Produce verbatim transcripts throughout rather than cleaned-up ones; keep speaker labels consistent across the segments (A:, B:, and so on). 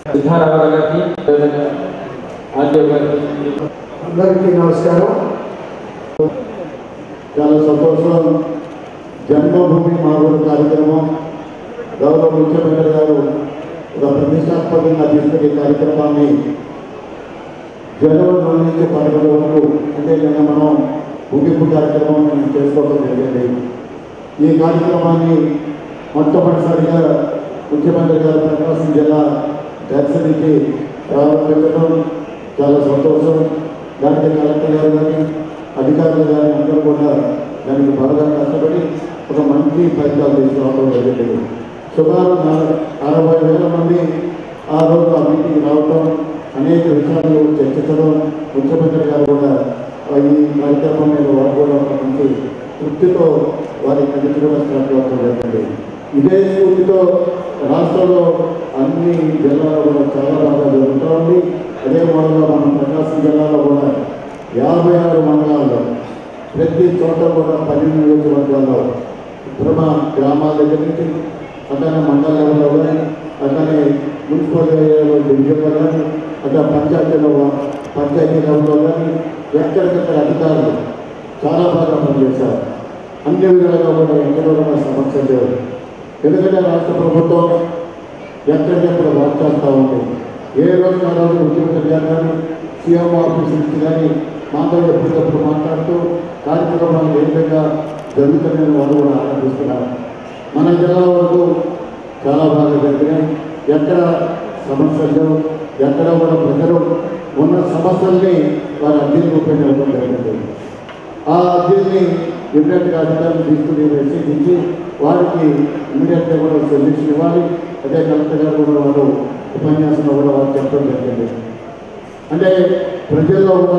A: సిద్ధారావు గారికి ఆర్డీఓ గారికి
B: అందరికీ నమస్కారం. చాలా సంతోషం. జన్మభూమి మా ఊరు కార్యక్రమం గౌరవ ముఖ్యమంత్రి గారు ఒక ప్రతిష్టాత్మకంగా తీసుకునే కార్యక్రమాన్ని జనవరి రెండు నుంచి పదకొండు వరకు అంటే నిన్న మనం ముగింపు కార్యక్రమం చేసుకోవడం జరిగింది. ఈ కార్యక్రమాన్ని మొట్టమొదటిసారిగా ముఖ్యమంత్రి గారు ప్రకాశం జిల్లా దర్శనికి ప్రారంభించడం చాలా సంతోషం. దానికి కలెక్టర్ గారు కానీ అధికారులు కానీ అందరూ కూడా దానికి బాగా కష్టపడి ఒక మంచి ఫలితాలు తీసుకురావడం జరిగింది. సుమారు అరవై వేల మంది ఆ రోజు ఆ మీటింగ్ రావడం, అనేక విషయాలు చర్చించడం, ముఖ్యమంత్రి గారు కూడా ఈ కార్యక్రమం మీద వారు కూడా మంచి తృప్తితో వారి కంటి కూడా స్టార్ట్ అవ్వడం జరిగింది. ఇదే స్ఫూర్తితో రాష్ట్రంలో అన్ని జిల్లాలో కూడా చాలా బాగా జరుగుతూ ఉంది. అదే మోడల్లో మనం ప్రకాశం జిల్లాలో కూడా యాభై ఆరు మండలాల్లో ప్రతి చోట కూడా పన్నెండు నియోజకవర్గాల్లో ప్రమ గ్రామాల దగ్గర నుంచి అట్లానే మండల లెవెల్లో కానీ అట్లానే మున్సిపల్ ఏరియాలో డివిజన్లో కానీ అట్లా పంచాయతీలో పంచాయతీ లెవెల్లో కానీ ఎక్కడికక్కడ అధికారులు చాలా బాగా పనిచేశారు. అన్ని విధాలుగా కూడా ఎక్కడో కూడా సమస్యలు లేవు. ఎందుకంటే రాష్ట్ర ప్రభుత్వం ఎక్కడికెక్కడ వర్క్ చేస్తూ ఉంది. ఏ రోజు ఆ రోజు ముఖ్యమంత్రి గారు కానీ సీఎం ఆఫీస్ నుంచి కానీ మాతో ఎప్పటికప్పుడు మాట్లాడుతూ కార్యక్రమాలు ఏ విధంగా జరుగుతున్నాయని వాళ్ళు కూడా ఆనందిస్తున్నారు. మన జిల్లా వరకు చాలా బాగా జరిగినాయి. ఎక్కడ సమస్యలు ఎక్కడ కూడా ప్రజలు ఉన్న సమస్యల్ని వారి అర్జీలు ఉపయోగించడం జరిగింది. ఆ అర్జీల్ని ఇమ్మీడియట్గా అధికారులు తీసుకుని రసీదించి వారికి ఇమ్మీడియట్గా కూడా సొల్యూషన్ ఇవ్వాలి. అదే కలెక్టర్ గారు కూడా వారు ఉపన్యాసంలో కూడా వారు చెప్పడం జరిగింది. అంటే ప్రజల్లో కూడా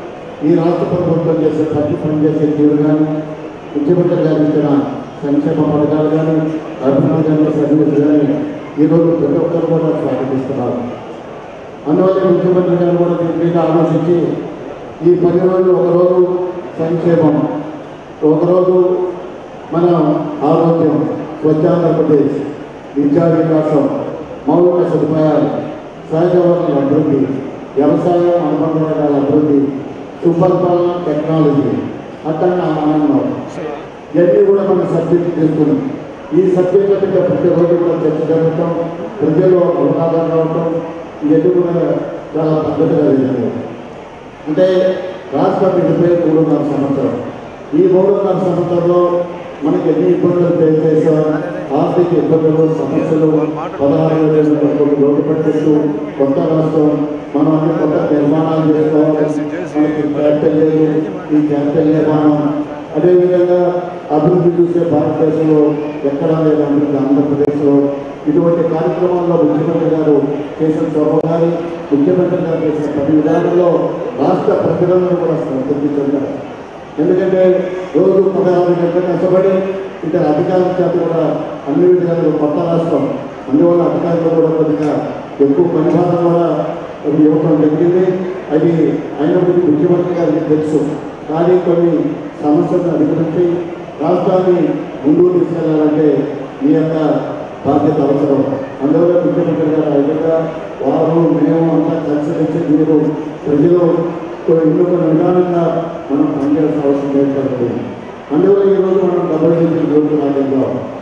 B: ఈ రాష్ట్ర ప్రభుత్వం చేసే ప్రతి పని చేసే తీరు కానీ ముఖ్యమంత్రి గారు ఇచ్చిన సంక్షేమ పథకాలు కానీ అభివృద్ధి సర్వీస్ కానీ ఈరోజు ప్రతి ఒక్కరు కూడా స్వాగతిస్తున్నారు. అందువల్ల ముఖ్యమంత్రి గారు కూడా దీని మీద ఆలోచించి ఈ పది రోజులు ఒకరోజు సంక్షేమం, ఒకరోజు మన ఆరోగ్యం, స్వచ్ఛాంధ్రప్రదేశ్, విద్యా వికాసం, మౌలిక సదుపాయాలు, సహజ వనరుల అభివృద్ధి, వ్యవసాయం అనుబంధ రంగాల అభివృద్ధి, సుపరిపాలన, టెక్నాలజీ, అట్లనే ఆనందం ఇవన్నీ కూడా మన సబ్జెక్టు తీసుకుని ఈ సబ్జెక్టుల మీద ప్రతిరోజు కూడా చర్చ జరగటం, ప్రజల్లో అవగాహన రావటం ఇవన్నీ కూడా చాలా పద్ధతిగా జరిగింది. అంటే రాష్ట్రం విడిపోయి మూడున్నర సంవత్సరం. ఈ మూడున్నర సంవత్సరంలో మనకి ఎన్ని ఇబ్బందులు ఫేస్ చేసాం, ఆర్థిక ఇబ్బందులు, సమస్యలు, పదహారు వేల కోట్లు రోడ్డు పట్టిస్తూ కొత్త రాష్ట్రం, మనం అన్ని కొత్త నిర్మాణాలు చేసుకోవాలి. మనకి క్యాపిటల్ లేదు, ఈ క్యాపిటల్ నిర్మాణం, అదేవిధంగా అభివృద్ధి చూసే భారతదేశంలో ఎక్కడా లేదు అభివృద్ధి ఆంధ్రప్రదేశ్లో. ఇటువంటి కార్యక్రమాల్లో ముఖ్యమంత్రి గారు చేసిన చొరవగారి ముఖ్యమంత్రి గారు చేసిన పది విధానంలో రాష్ట్ర ప్రజలను కూడా సంతృప్తించారు. ఎందుకంటే రోజు పదహారు గంటలు కష్టపడి ఇతర అధికారుల చేత కూడా అన్ని విధాలు కొత్త రాష్ట్రం, అందువల్ల అధికారులు కూడా కొద్దిగా ఎక్కువ పరిమాణం కూడా ఇవ్వడం జరిగింది. అది అయినప్పటికీ ముఖ్యమంత్రి గారికి తెలుసు. కానీ కొన్ని సమస్యలను అధిగమించి రాష్ట్రాన్ని ముందుకు తీసుకెళ్లాలంటే మీ యొక్క బాధ్యత అవసరం. అందువల్ల ముఖ్యమంత్రి గారు ఆ విధంగా వారు మేము అంతా కలిసి మీరు ప్రజలు ఎన్నుకున్న విధానంగా మనం పనిచేయాల్సిన అవసరం ఏర్పడుతుంది. అందువల్ల ఈరోజు మనం డబ్బులు చేసిన రోజు రాజ్యంలో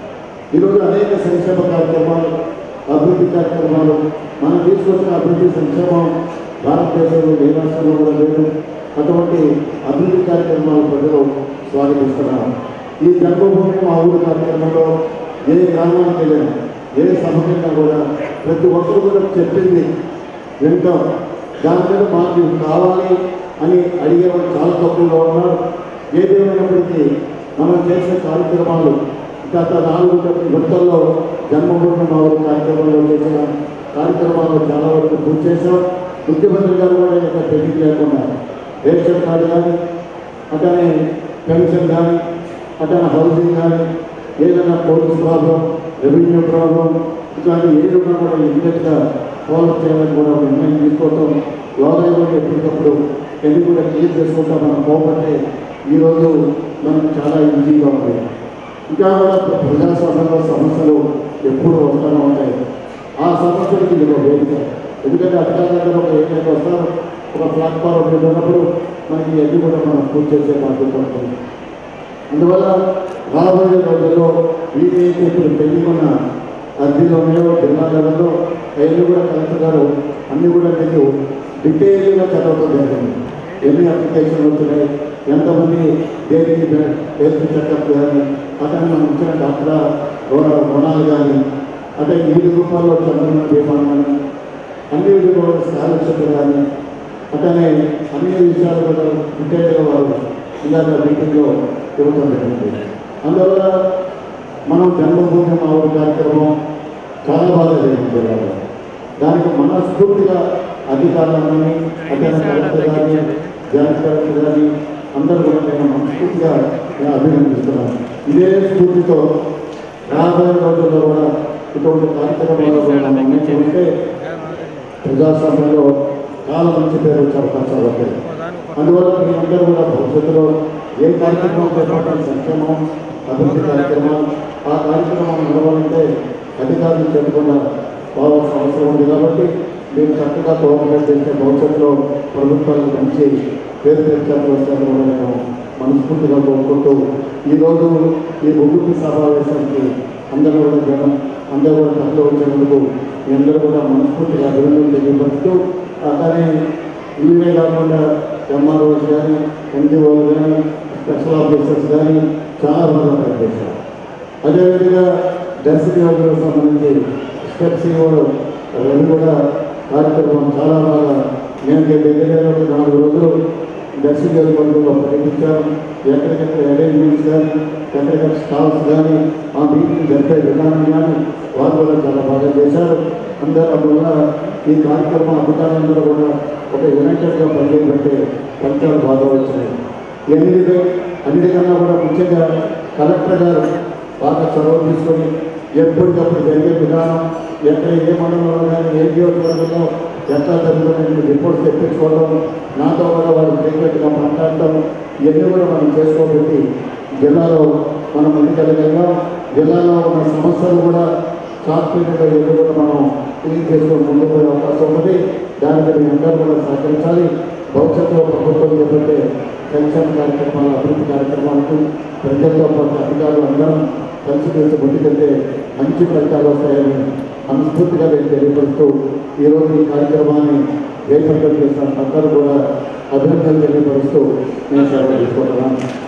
B: ఈరోజు అనేక సంక్షేమ కార్యక్రమాలు, అభివృద్ధి కార్యక్రమాలు మనం తీసుకొచ్చిన అభివృద్ధి సంక్షేమం భారతదేశంలో ఏ రాష్ట్రంలో కూడా లేదు. అటువంటి అభివృద్ధి కార్యక్రమాలు ప్రజలు స్వాగతిస్తున్నారు. ఈ జన్మభూమి మా ఊరు కార్యక్రమంలో ఏ గ్రామానికి వెళ్ళినా ఏ సమయంలో కూడా ప్రతి ఒక్కరు కూడా చెప్పింది వింటాం. దాని మీద మాకు కావాలి అని అడిగేవాళ్ళు చాలా తక్కువగా ఉన్నారు. ఏదేమైనప్పటికీ మనం చేసే కార్యక్రమాలు గత నాలుగు విడతల్లో జన్మభూమి మా ఊరు కార్యక్రమంలో చేసిన కార్యక్రమాలు చాలా వరకు పూర్తి చేశాం. ముఖ్యమంత్రి గారు కూడా ఇక్కడ పెళ్లికి లేకుండా రేషన్ కార్డు కానీ అట్లనే పెన్షన్ కానీ అట్లనే హౌసింగ్ కానీ ఏదైనా పోలీస్ ప్రాబ్లం, రెవెన్యూ ప్రాబ్లం ఇట్లాంటి ఏదైనా కూడా ఇమ్మీడియట్గా ఫాలో చేయాలని కూడా నిర్ణయం తీసుకోవటం, లోగా ఎప్పటికప్పుడు ఎన్ని కూడా క్లియర్ చేసుకుంటాం. మనం పోతే ఈరోజు మనకు చాలా ఈజీగా ఉంది. ఇంకా కూడా ప్రజాస్వామ్యంలో సమస్యలు ఎప్పుడు వస్తూనే ఉంటాయి. ఆ సమస్యలకు ఇది ఒక వేదిక. ఎందుకంటే అధికారులు ఒక ఏమైనా వస్తారు, ఒక ప్లాట్ఫామ్ మీద ఉన్నప్పుడు మనకి ఎన్ని కూడా మనం పూర్తి చేసే బాధ్యత ఉంటుంది. అందువల్ల రాబోయే రోజుల్లో వీటైతే ఇప్పుడు పెళ్లికున్న అర్జీలో ఉన్నాయో జిల్లా లెవెల్లో అవన్నీ కూడా కలెక్టర్ గారు అన్నీ కూడా మీకు డీటెయిల్గా చదవడం జరిగింది. ఎన్ని అప్లికేషన్లు వచ్చినాయి, ఎంతమంది దేనికి హెల్త్ చెకప్ కానీ, అతను మనం ఇచ్చిన డాక్టర్ రుణాలు కానీ, అంటే ఈ రూపాల్లో చంద్రబాబు బీమా కానీ, అన్ని విధులు స్కాలర్షిప్లు కానీ, అతనే అన్ని విషయాలు కూడా డీటెయిల్గా వారు ఇలాగ మీటింగ్లో ఇవ్వడం జరిగింది. అందువల్ల మనం జన్మభూమి మావుడు కార్యక్రమం చాలా బాగా జరిగింది. దానికి మనస్ఫూర్తిగా అధికారులని, అతని కలెక్టర్ కానీ, జాయింట్ కలెక్టర్ కానీ అందరూ కూడా నేను మనస్ఫూర్తిగా నేను అభినందిస్తున్నాను. ఇదే స్ఫూర్తితో రాబోయే రోజుల్లో కూడా ఇటువంటి కార్యక్రమాలు ఉంటే ప్రజాస్వామ్యంలో చాలా మంచి పేరు వచ్చే అవకాశాలు ఉంటాయి. అందువల్ల మీ అందరూ కూడా భవిష్యత్తులో ఏ కార్యక్రమం చేపట్టాలి, సంక్షేమం అభివృద్ధి కార్యక్రమం, ఆ కార్యక్రమం నడవాలంటే అధికారులు చెప్పకుండా పోవాల్సిన అవసరం ఉంది. కాబట్టి మీరు చక్కగా కోఆపరేట్ చేస్తే భవిష్యత్తులో ప్రభుత్వాలకు మంచి పేరు తెచ్చారు వస్తారని కూడా నేను మనస్ఫూర్తిగా కోరుకుంటూ ఈరోజు ఈ ముగ్గురు సమావేశానికి అందరూ కూడా జనం అందరూ కూడా తరలి వచ్చేందుకు మీ అందరూ కూడా మనస్ఫూర్తిగా అభివృద్ధి తెలియపరుస్తూ, అతనే ఇవే కాకుండా ఎంఆర్ఓస్ కానీ, ఎన్జిఓలు కానీ, స్పెషల్ ఆఫీసర్స్ కానీ చాలా బాగా పనిచేశారు. అదేవిధంగా దర్శక యోగులకు సంబంధించి స్టెప్స్ రవి కూడా కార్యక్రమం చాలా బాగా నేను దగ్గర నాలుగు రోజులు దర్శక యోగులలో పర్యటించాను. ఎక్కడికెక్కడ అరేంజ్మెంట్స్ కానీ, ఎక్కడికక్కడ స్టాఫ్స్ కానీ, ఆ మీటింగ్ జరిపే విధానం కానీ వారు కూడా చాలా బాగా చేశారు. అందరూ అందువల్ల ఈ కార్యక్రమం అధికారులందరూ కూడా ఒక యునైటెడ్గా పనిచేయబట్టే ఫలితాలు బాగా వచ్చినాయి. ఎన్నికై అన్నిటికన్నా కూడా ముఖ్యంగా కలెక్టర్ గారు బాగా చొరవ తీసుకొని ఎప్పటికప్పుడు జరిగే విధానం, ఎక్కడ ఏ మండలంలో కానీ ఏ నియోజకవర్గంలో ఎట్లా జరుగుతుందని రిపోర్ట్స్ తెప్పించుకోవడం, నాతో కూడా వాళ్ళు ఫ్రీక్వెంట్గా మాట్లాడటం, ఇవన్నీ కూడా మనం చేసుకోబట్టి జిల్లాలో మనం ముందుకెళ్ళగలిగాం. జిల్లాలో ఉన్న సమస్యలు కూడా షార్ట్ పీరియడ్లో ఇవన్నీ కూడా మనం క్లీన్ చేసుకొని ముందుకు పోయే అవకాశం ఉంది. దానికి మీ అందరూ కూడా సహకరించాలి. భవిష్యత్తులో ప్రభుత్వం చేపట్టే సంక్షేమ కార్యక్రమాలు, అభివృద్ధి కార్యక్రమాలకు ప్రజలతో పాటు అధికారులు అందరం కలిసి కలిసి ముందుకెళ్తే మంచి ఫలితాలు వస్తాయని మనస్ఫూర్తిగా నేను తెలియపరుస్తూ ఈరోజు ఈ కార్యక్రమాన్ని జయప్రదం చేసిన అందరూ కూడా అభినందనలు తెలియపరుస్తూ నేను సెలవు తీసుకుంటున్నాను.